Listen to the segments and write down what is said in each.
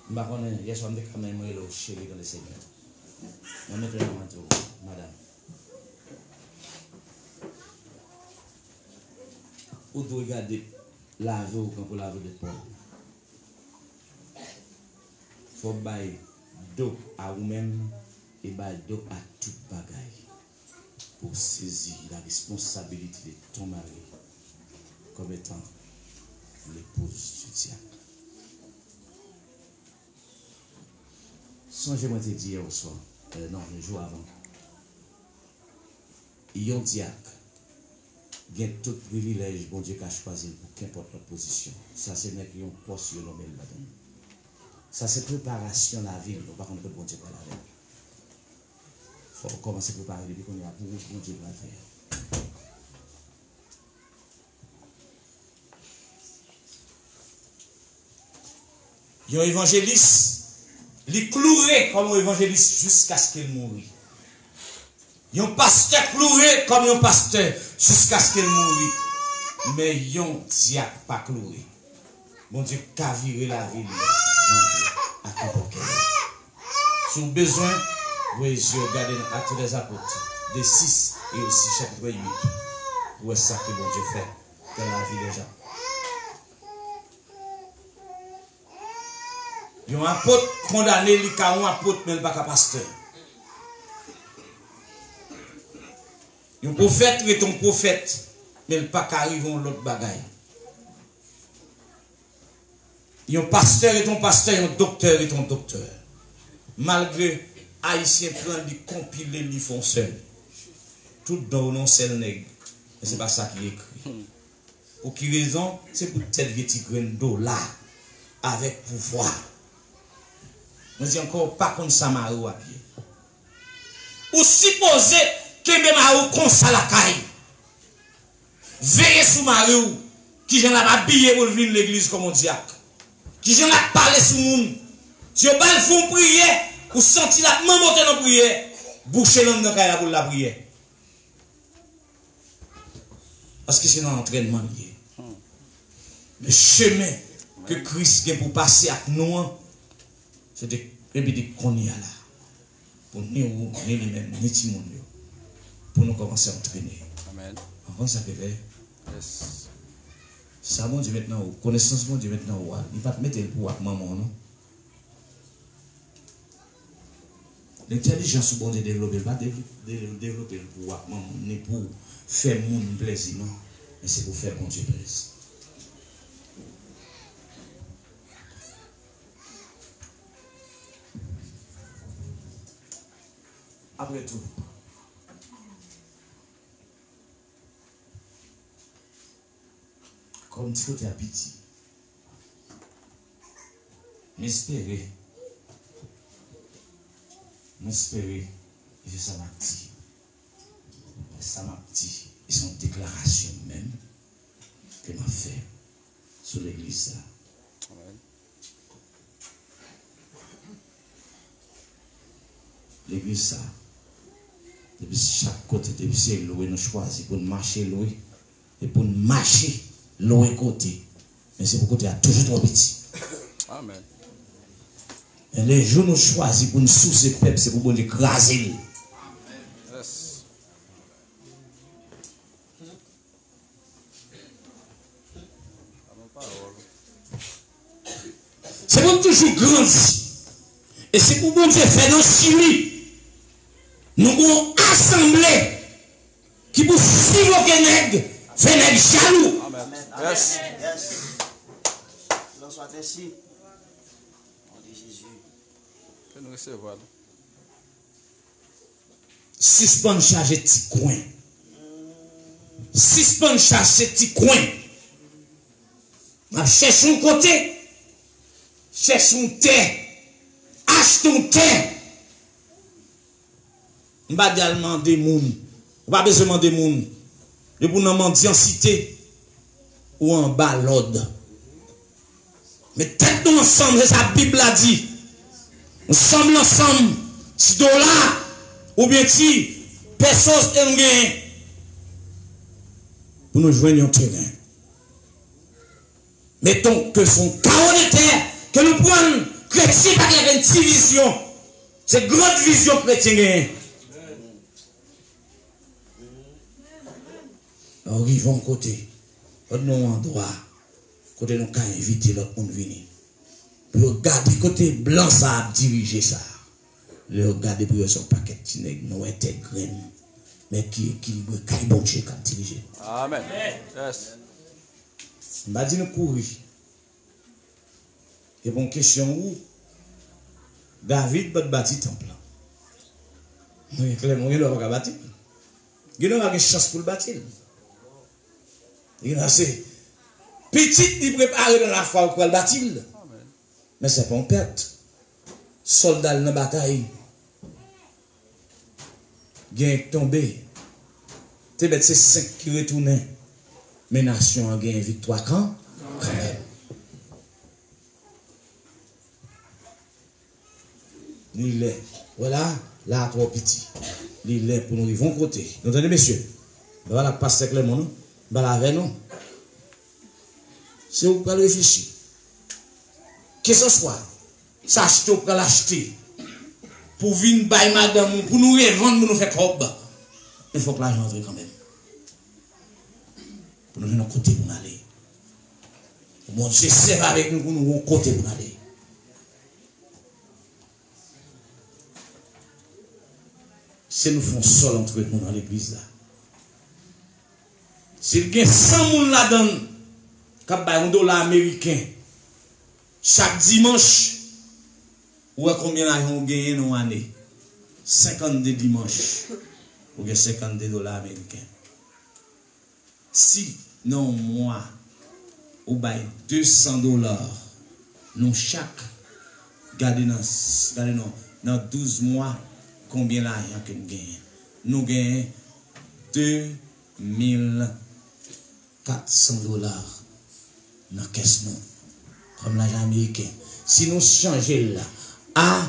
Je connais, hier soir, je suis quand même chéri dans le Seigneur. Je vais mettre madame. Ou de regarder laver ou pour laver des pommes. Il faut bailler d'eau à vous-même et bailler d'eau à tout bagaille pour saisir la responsabilité de ton mari comme étant l'épouse du diacre. Songez-moi te dire hier au soir, non, le jour avant. Yon diacre, il y a tout privilège, bon Dieu, qui a choisi pour qu'importe la position. Ça, c'est n'est qu'un poste, yon nommé là-dedans. Ça, c'est préparation la vie, on va pas bon Dieu pour la vie. Il faut commencer à préparer depuis qu'on est à pour bon Dieu pour la faire. Yon évangéliste, il cloué comme un évangéliste jusqu'à ce qu'il mourut. Yon pasteur cloué comme un pasteur jusqu'à ce qu'il mourut. Mais yon diacre pas cloué. Bon Dieu, qu'a viré la ville à tout quel. Si vous avez besoin, vous regardez Actes des Apôtres, des 6 et aussi chapitre 8. Où est-ce que bon Dieu fait dans la vie des gens. Yon apôtre condamné, il y a un apôtre, mais il n'y a pas de pasteur. Yon prophète est un prophète, mais il n'y a pas d'arriver à l'autre bagaille. Yon pasteur est un pasteur, yon docteur est un docteur. Malgré Haïtien plein de compiler, ils font seul. Tout dans non seul nègre. Mais ce n'est pas ça qui est écrit. Pour qui raison? C'est pour tête vieille graine d'eau là, avec pouvoir. Je dis encore pas comme ça marou à pied. Ou supposé que même marou comme ça la caille. Veillez sous marou qui j'en a habillé pour venir l'église comme un diacre. Qui j'en a parlé sous monde. Si vous avez fait une prière, vous sentez la main monter dans la prière, bouchez l'homme dans la pour la prière. Parce que c'est dans l'entraînement lié. Le chemin que Christ a pour passer avec nous, c'est de répéter qu'on y a là. Pour nous, ni nous-mêmes, ni tout pour nous commencer à entraîner. Amen. Avant ça, bébé. Yes. Ça, bon Dieu maintenant, connaissance, bon Dieu maintenant, il ne va pas mettre le pouvoir maman, non? L'intelligence, bon Dieu développer, pas développer le pouvoir maman, ni pour faire mon plaisir, non? Mais c'est pour faire bon Dieu plaisir. Après tout, comme tu côté à pitié, m'espérer, et c'est ça m'a dit. Ça m'a dit, et c'est une déclaration même que m'a fait sur l'église. L'église ça. Depuis chaque côté, depuis c'est loué, nous choisissons pour marcher loué. Et pour marcher loué côté. Mais c'est pour côté à toujours trop petit. Amen. Et les jours nous choisissons pour nous soucier de peuple, c'est pour nous écraser. Yes. C'est pour toujours grandir. Et c'est pour bon Dieu faire nos suivis. Nous avons assemblé qui pour suivre les nègres, faire nègres jaloux. Amen. Yes. Yes. L'on soit ainsi. On dit Jésus. Que nous recevoir. Suspend charger petit coin. Suspend charger petit coin. Cherche un côté. Cherche un terre. Achète un terre. On va demander moun. On va besoin demander moun. Et pour nous mendiancité ou en bas l'ordre. Mais tête nous ensemble, c'est sa Bible a dit. Nous sommes ensemble. Si dollar ou bien si pesos gain pour nous joindre un terrain. Mettons que son carreau de terre que nous prenons Chrétien pas une petite vision. C'est grande vision chrétienne. On arrive en côté. On a un endroit. Côté nous avons invité l'autre monde venir. Puis regarder côté blanc ça a dirigé ça. Le regarder pour son paquet de nègres nous intègre mais qui équilibre qui bon Dieu qui a dirigé. Amen. Yes. M'a dit nous courir. Et bon question où David va bâtir temple. Oui, clairement il va bâtir. Il n'a pas de chance pour le bâtir. Il a assez petit il préparé dans la foi pour le bâtir. Mais c'est pas une perte. Soldat dans la bataille. Gain tombé. C'est 5 qui retournent. Mais nation a gagné victoire quand même. Il est. Voilà, là, trop petit. Il est pour nous vivre côté. Vous entendez, messieurs? Voilà, pasteur Clément, nous. Voilà, avec nous. C'est vous pouvez réfléchir. Que ce soit, s'acheter ou pas l'acheter. Pour venir bailler madame, pour nous revendre, pour nous faire robe. Il faut que l'argent entre quand même. Pour nous venir à côté pour nous aller. Bon Dieu sert avec nous pour nous venir à côté pour nous aller. Si nous faisons seul entre nous dans l'église là. S'il y a 100 personnes là-dedans, qui ont $1 américain, chaque dimanche, ou combien d'argent vous gagnez dans l'année? 52 dimanches. Vous gagnez $52 américains. Si, non, moi, vous gagnez $200, nous chaque, regardez dans 12 mois, combien d'argent que nous gagnons? Nous gagnons $2400 dans la caisse, comme l'argent américain. Si nous changeons là à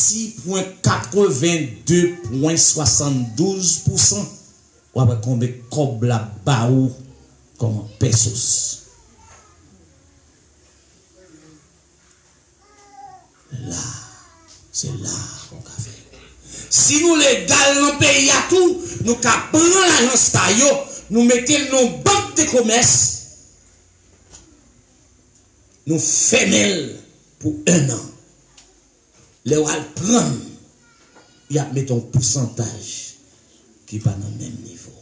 6,82,72%, ou après combien de cob la baou comme pesos. Là, c'est là qu'on a fait. Si nous légal dans le pays à tout, nous prenons l'agence taillot, nous mettons nos banques de commerce, nous fermons pour 1 an. Les gens prennent, il y a un pourcentage qui n'est pas dans le même niveau.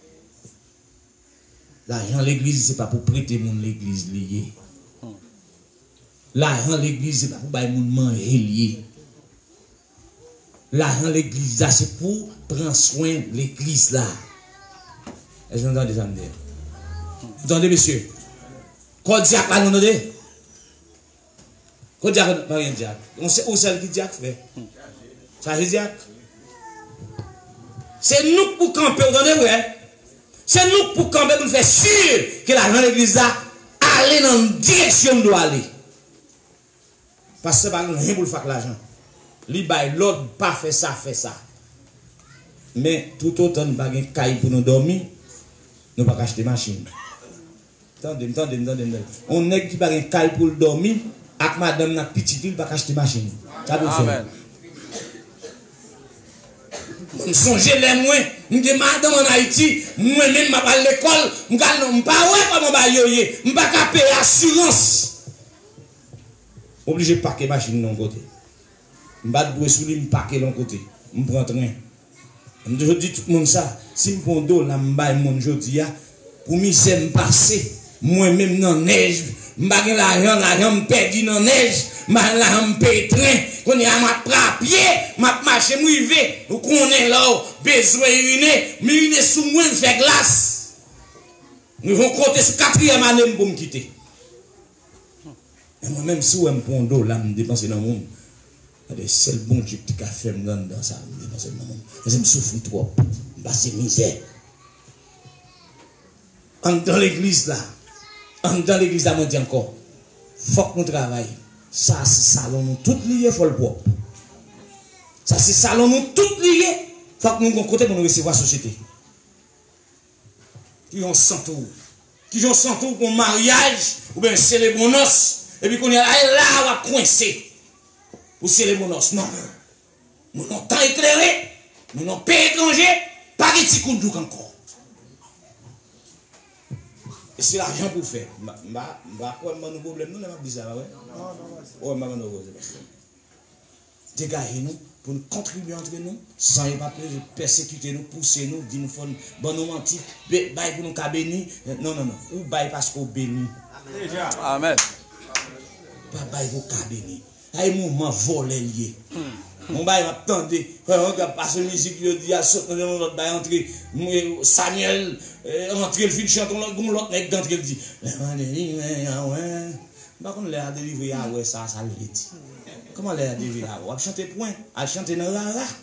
L'argent de l'église, ce n'est pas pour prêter mon l'église liée. L'argent de l'église, ce n'est pas pour bailler mon manger lié. L'argent de l'église, c'est pour prendre soin de l'église là. Est-ce que vous entendez ça me dire? Vous entendez, monsieur? Quand diable là, vous entendez? Quand diable, pas rien diable. On sait où c'est qui diable fait. Ça c'est diable. C'est nous pour camper, vous entendez, vrai? C'est nous pour camper, pour faire sûr que l'argent de l'église là, aller dans la direction où doit aller. Parce que ce n'est pas rien pour faire l'argent. L'autre pas fait ça, fait ça. Mais tout autant nous n'avons pas de caille pour nous dormir, nous n'avons pas acheter machine. Attendez. On n'est qui pas de caille pour dormir, avec madame n'a petite ville, pas acheter machine. Ça peut faire. Je songe les moins, je dis madame en Haïti, moi-même, je vais à l'école, je ne sais pas comment je vais pas payer assurance. Obligé de parquer machine de l'autre côté. Je ne vais pas sous lui, je parquer de l'autre côté. Je prends train. Je dis tout le monde ça. Si je prends d'eau, je vais mon jodi pour misère me passer. Moi-même dans la neige, je vais l'argent me perdu dans la neige. Je vais me payer train. Quand je vais pied, je vais marcher, je vais vous connaissez là, besoin de uriner sous moi, je fais glace. Nous allons compter sur 4e année pour me quitter. Et moi-même, si je prends d'eau, là, je me dépense dans le monde. C'est le bon Dieu qui a fait dans ça. Je me dépense dans le monde. Je me souffre trop. Je passe misère. Dans l'église là, dans l'église là, je dis encore, il faut que nous travaillions. Ça, c'est salon, nous tout liés, il faut le propre. Ça, c'est salon, nous tout liés. Il faut que nous ayons côté pour nous recevoir la société. Qui ont 100 tours. Qui ont 100 tours pour un mariage, ou bien célébrer nos noces. Et puis qu'on est là, on va coincer. pour sceller mon os. Non. Nous n'avons temps éclairé, nous n'avons pas étranger, pas de petit coup de doux encore. Et c'est l'argent pour faire. Quoi, mon problème, nous n'avons pas besoin de ça, ouais? Non. Dégagez-nous pour nous contribuer entre nous, sans y pas persécuter nous, pousser nous, dire nous, bon, nous mentir, bail pour nous bénir. Non. Ou bail parce qu'on bénit. Amen. Pas bail pour bénir. Aïe, mouvement volé lié. Mon bail m'attendait. On passe la musique, il dit à sauter dans l'autre bail, entrer. Samuel, entrer le film, chanton l'autre mec d'entrer, il dit. Par contre, l'air délivré, ouais, ça le dit. Comment l'air délivré, ouais, on chanter point, à chanter dans la rara.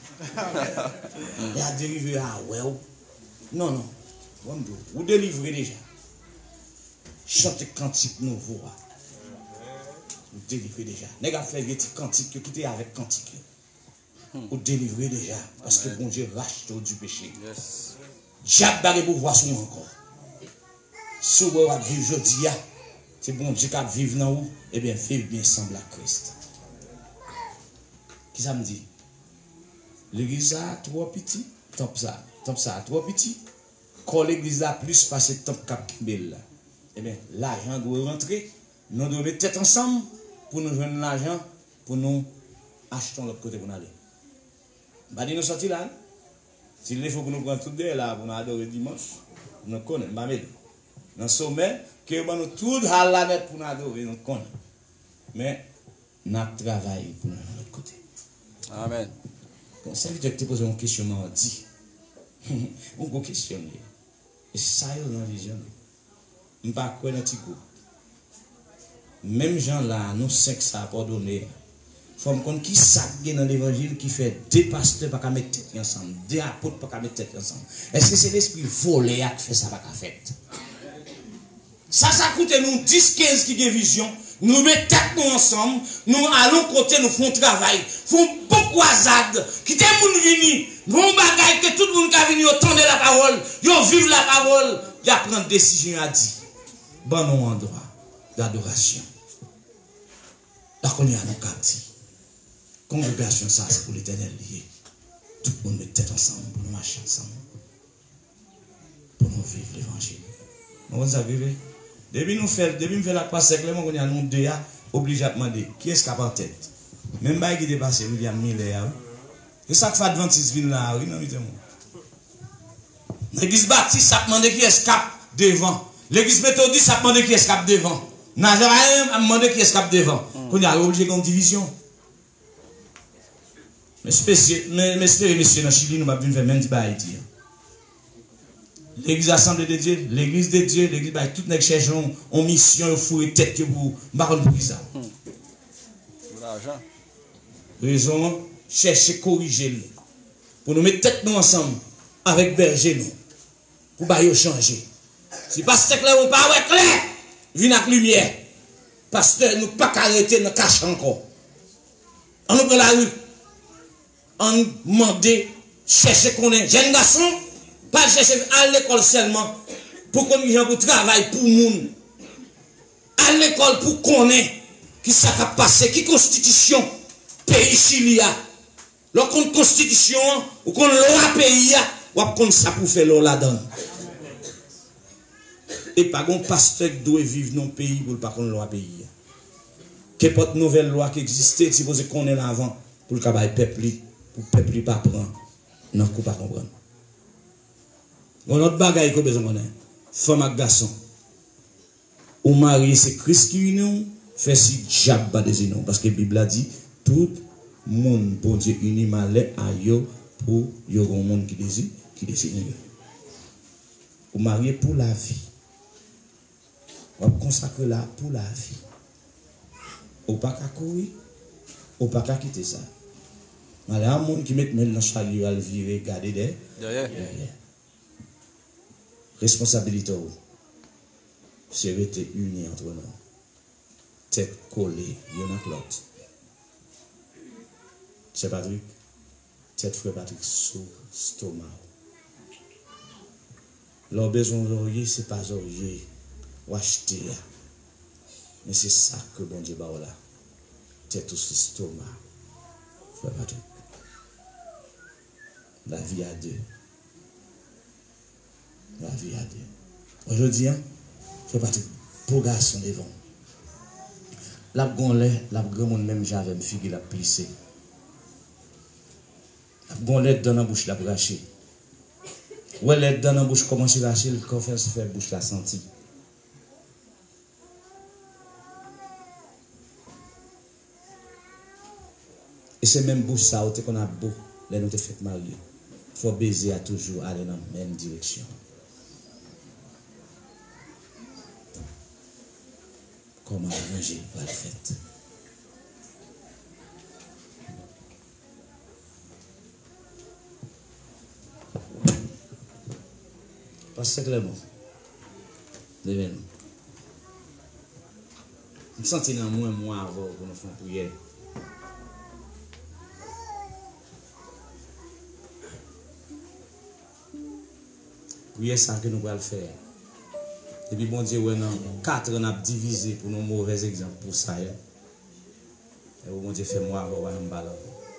L'air délivré, ouais, non. Vous délivrez déjà. Chantez cantique nouveau. Vous délivrez déjà. N'est-ce pas fait des cantiques, quittez avec cantique. Vous délivrez déjà. Parce que bon Dieu rachète du péché. Diable barré pour voir son encore. Si vous avez vivre aujourd'hui, c'est bon Dieu qui vivre dans vous, eh bien, vivre bien semble à Christ. Qui ça me dit? L'église a trop petit, top ça, trop petit. Quand l'église a plus, parce que top cap belle. Eh bien, l'argent doit rentrer. Nous devons mettre tête ensemble pour nous joindre l'argent, pour nous acheter l'autre côté pour nous aller. Bah, nous sortir là. S'il faut que nous prenions tout de là pour nous adorer dimanche, nous connaissons, dans le sommet, que nous tout à la net pour nous adorer, nous connaissons. Mais, nous travaillons pour nous de l'autre côté. Amen. Bon, ça veut dire que tu poses une question, on dit. On peut questionner. Et ça, il y a une vision. Je ne sais pas quoi dans petit groupe. Même gens là, nous cinq ça pas donné. Faut me connaître qui ça dans l'évangile qui fait deux pasteurs pas mettre tête ensemble, deux apôtres pas mettre tête ensemble. Est-ce que c'est l'esprit volé qui fait ça pas fait? Ça coûte nous 10 15 qui ont vision, nous mettons tête nous ensemble, nous allons côté nous font travail, font beaucoup hasard, qui te moun vini, bon bagay que tout le monde qui vient entendre la parole, yo vivre la parole, y a prendre décision à dire. Bon nous endroit d'adoration. Là qu'on y a nos quartiers. Congrégation, ça, c'est pour l'éternel lié. Tout le monde met tête ensemble pour nous marcher ensemble. Pour nous vivre l'évangile. Vous savez, depuis nous faire la passe sèclement, on y a nous deux, obligé à demander qui est-ce qui a en tête. Même si il est passé, William Miller. Et ça fait Adventiste vient là, oui, non, l'église baptiste, ça demande qui est-ce qui a devant. L'église méthodiste, ça demande qui est-ce qui a devant. Nazareth a demandé qui est-ce qui a devant. Qu'on a obligé d'une division. Mais espérez, messieurs, dans Chili, nous allons faire même débat à Haïti. L'église Assemblée de Dieu, l'église de Dieu, l'église, tout le monde cherche une mission, il faut une tête que vous, marron pour ça. Raison, chercher, corriger. Pour nous mettre tête nous ensemble, avec berger nous, pour bailler changer. Si pasteur clair ou pas, ouais, clair, viens avec lumière. Pasteur, nous pas arrêter, nous cacher encore. On nous prend la rue. On demande, chercher qu'on est jeune garçon, pas chercher à l'école seulement, pour qu'on ait pour travail pour monde. À l'école pour qu'on ait, qui ça a passé, qui constitution, pays Chili a. Lorsqu'on constitution, ou qu'on loi pays a, ou qu'on ça pour faire l'eau là-dedans. Et pas un pasteur qui doit vivre dans le pays pour ne pas qu'on loi pays. Qu'importe nouvelle loi qui existait, supposé qu'on est là avant, pour le travail peuple. Pour le peuple pas prendre, non, qu'on pas comprendre. On a autre bagaille qu'on besoin de femme et garçon. Ou mari, c'est Christ qui unit, fait si diable pas des unions. Parce que la Bible a dit, tout le monde, pour Dieu, unit malais à yo, pour yo, un monde qui désire. Ou marié pour la vie. On consacre là pour la vie. Ou pas qu'à courir, ou pas qu'à quitter ça. Il y a un monde qui met dans le chariot à le virer, garder derrière. Responsabilité, c'est rester unis entre nous. Tête collée, il y en a que l'autre. C'est Patrick, tête frère Patrick sous stomac. Leur besoin d'oreiller, c'est pas d'oreiller, ou acheter. Mais c'est ça que bon Dieu va là. Tête sous stomac. Frère Patrick. La vie à deux. La vie à deux. Aujourd'hui, Frère Patrick, pour garçon devant. La gonlée, la grande même j'avais me figurer la plissée. La gonlée dans la bouche la braché. Ouais, les dans la bouche commence à racher, le corps fait se faire bouche la senti. Et c'est même bouche ça, qu'on a beau, les nous te fait marier. Il faut baiser à toujours aller dans la même direction. Comment arranger pour le fait. Parce que c'est bon. Devez-nous. Je me sens dans moi avant pour nous faire prière. Prière ça que nous allons faire. Et puis bon Dieu, ouais, non, 4 ans a divisé pour nos mauvais exemples pour ça. Et bon Dieu fait moi avoir un ballon.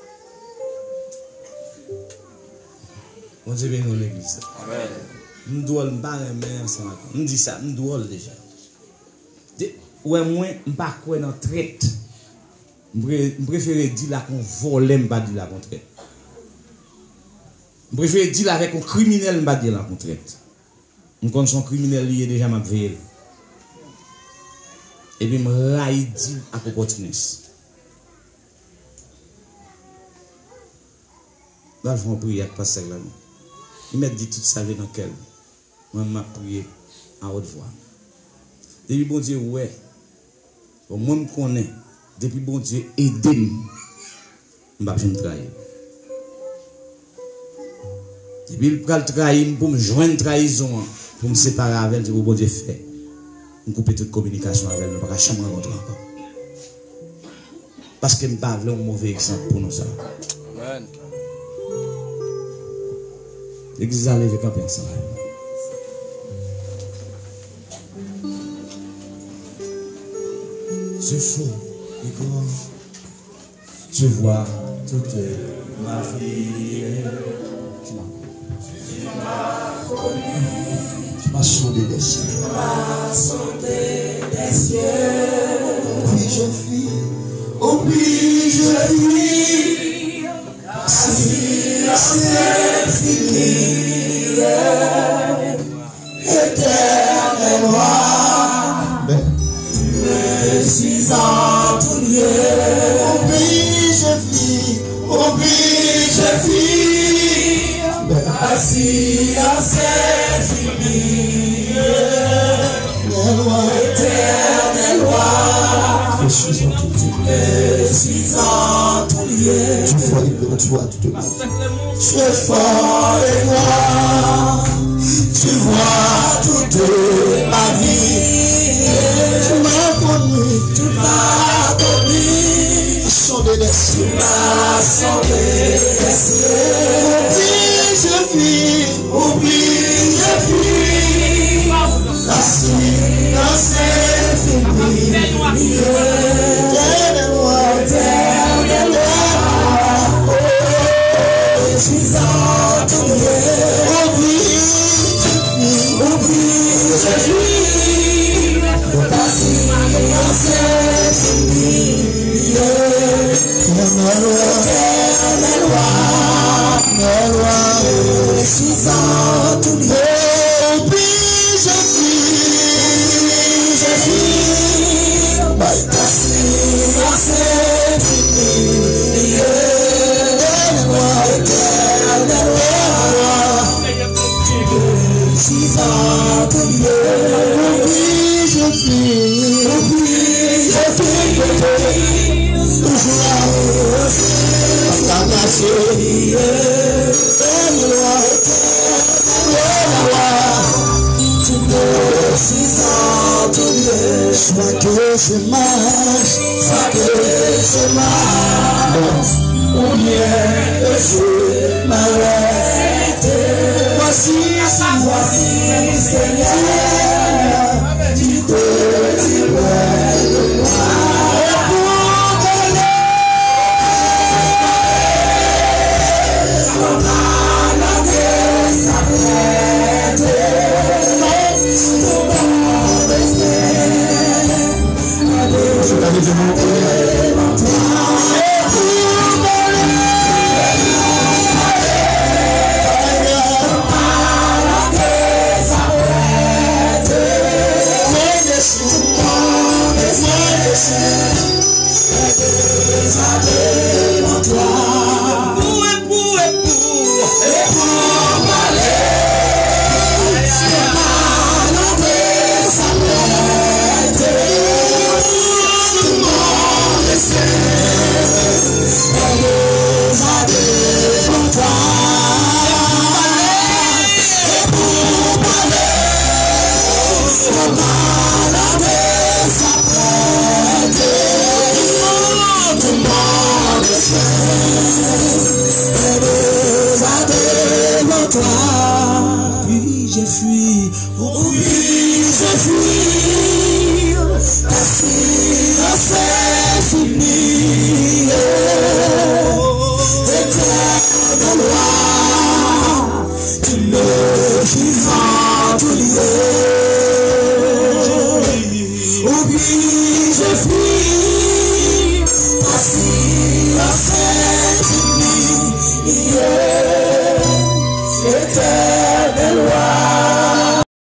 Bon Dieu bénit l'église. Amen. Nous devons pas aimer ensemble. Nous dit ça, nous devons déjà. Ouais, moi, je ne pas quoi dans traite. Je préfère dire là qu'on vole, je ne pas dire là qu'on traite. Je préfère dire avec un criminel, je ne pas dire là qu'on traite. Quand son criminel, il est déjà m'a veillé. Et puis, je raille dit à opportuniste. Là, je vais prier avec pasteur là. Il m'a dit tout ça dans quel. Moi, je vais prier à haute voix. Depuis bon Dieu, ouais. Moi, je connais. Depuis bon Dieu, aidez-moi. Je ne vais pas trahir. Depuis le pral trahir, pour me joindre trahison, pour me séparer avec elle, c'est pour bon Dieu fait. Je coupe toute communication avec elle, je ne vais pas jamais rencontrer encore. Parce que je ne vais pas un mauvais exemple pour nous ça. Amen. L'église a levé quand personne. C'est fou, et grand. Tu vois toute ma vie. Tu m'as sondé des cieux. Puis je fuis. Oh puis je fuis. Si c'est fini. Éternel roi. Tu me suis en tout lieu. Oh puis je fuis. Oh puis je fuis. Assis à cette fini, éternel roi, je suis en tout lieu, je suis en tout lieu. Tu vois libre, tu vois tout le monde. Tu es fort et moi, tu vois toute ma vie. Tu m'as connu, tu m'as connu. Sondé des cieux, tu m'as sondé des cieux. Je fuis, oublie, je fuis, assis dans cette fini, éternel roi, je suis en tout lieu, oublie, je fuis, assis dans cette fini, éternel roi, je suis en tout lieu. Oh, puis je fuis, assis dans cette fini, éternel roi, je suis en tout lieu. Oh, puis je fuis, toujours à vous, à la se fuir, ta silence est fini.